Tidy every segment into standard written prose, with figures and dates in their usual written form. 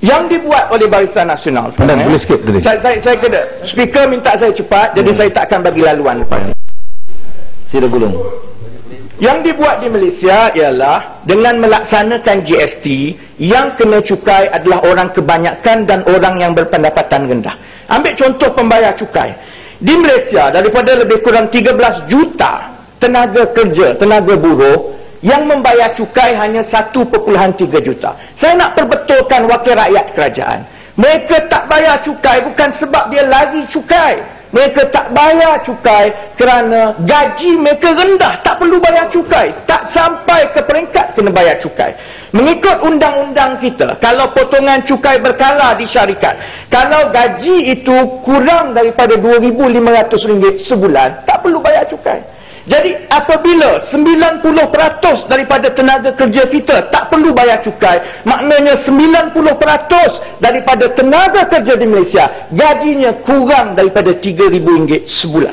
yang dibuat oleh Barisan Nasional sekarang, boleh sikit tadi. Saya kena speaker minta saya cepat, jadi saya tak akan bagi laluan lepas. Sila gulung. Yang dibuat di Malaysia ialah dengan melaksanakan GST, yang kena cukai adalah orang kebanyakan dan orang yang berpendapatan rendah. Ambil contoh pembayar cukai. Di Malaysia, daripada lebih kurang 13 juta tenaga kerja, tenaga buruh, yang membayar cukai hanya 1.3 juta. Saya nak perbetulkan wakil rakyat kerajaan. Mereka tak bayar cukai bukan sebab dia lari cukai. Mereka tak bayar cukai kerana gaji mereka rendah, tak perlu bayar cukai, tak sampai ke peringkat kena bayar cukai. Mengikut undang-undang kita, kalau potongan cukai berkala di syarikat, kalau gaji itu kurang daripada RM2,500 sebulan, tak perlu bayar cukai. Jadi apabila 90% daripada tenaga kerja kita tak perlu bayar cukai, maknanya 90% daripada tenaga kerja di Malaysia gajinya kurang daripada RM3,000 sebulan.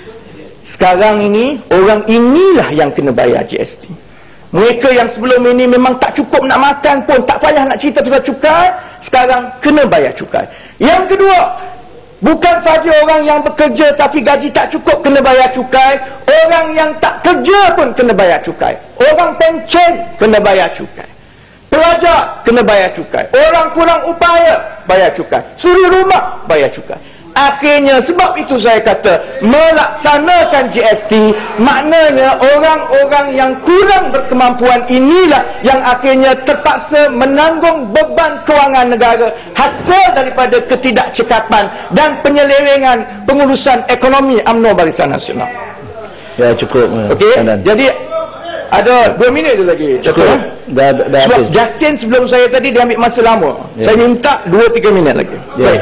Sekarang ini, orang inilah yang kena bayar GST. Mereka yang sebelum ini memang tak cukup nak makan pun, tak payah nak cerita pasal cukai, sekarang kena bayar cukai. Yang kedua, bukan saja orang yang bekerja tapi gaji tak cukup kena bayar cukai, orang yang tak kerja pun kena bayar cukai. Orang pencen kena bayar cukai. Pelajar kena bayar cukai. Orang kurang upaya bayar cukai. Suri rumah bayar cukai. Akhirnya, sebab itu saya kata melaksanakan GST, maknanya orang-orang yang kurang berkemampuan inilah yang akhirnya terpaksa menanggung beban kewangan negara hasil daripada ketidakcekapan dan penyelewengan pengurusan ekonomi UMNO Barisan Nasional. Ya, cukup. Okey, jadi ada 2 minit je lagi. Cukup. Dah sebab habis. Justin sebelum saya tadi dia ambil masa lama. Saya minta 2-3 minit lagi. Baik.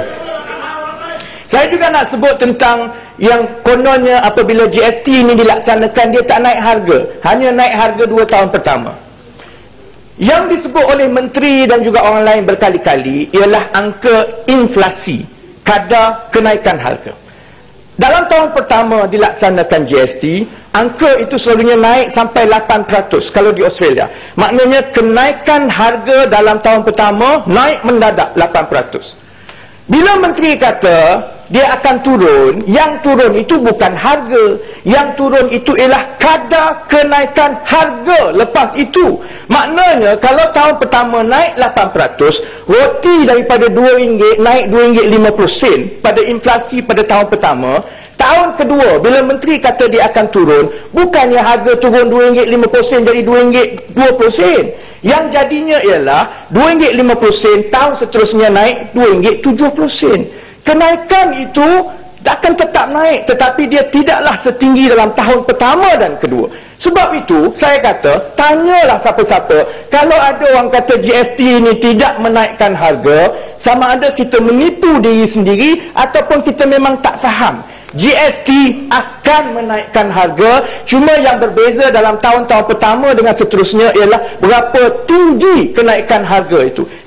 Saya juga nak sebut tentang yang kononnya apabila GST ini dilaksanakan, dia tak naik harga, hanya naik harga 2 tahun pertama. Yang disebut oleh menteri dan juga orang lain berkali-kali ialah angka inflasi, kadar kenaikan harga. Dalam tahun pertama dilaksanakan GST, angka itu selalunya naik sampai 8% kalau di Australia. Maknanya kenaikan harga dalam tahun pertama naik mendadak 8%. Bila menteri kata dia akan turun, yang turun itu bukan harga, yang turun itu ialah kadar kenaikan harga lepas itu. Maknanya kalau tahun pertama naik 8%, roti daripada RM2 naik RM2.50 pada inflasi pada tahun pertama. Tahun kedua, bila menteri kata dia akan turun, bukannya harga turun RM2.50 jadi RM2.20. Yang jadinya ialah RM2.50, tahun seterusnya naik RM2.70. Kenaikan itu akan tetap naik, tetapi dia tidaklah setinggi dalam tahun pertama dan kedua. Sebab itu saya kata, tanyalah siapa-siapa, kalau ada orang kata GST ini tidak menaikkan harga, sama ada kita menipu diri sendiri ataupun kita memang tak faham. GST akan menaikkan harga, cuma yang berbeza dalam tahun-tahun pertama dengan seterusnya ialah berapa tinggi kenaikan harga itu.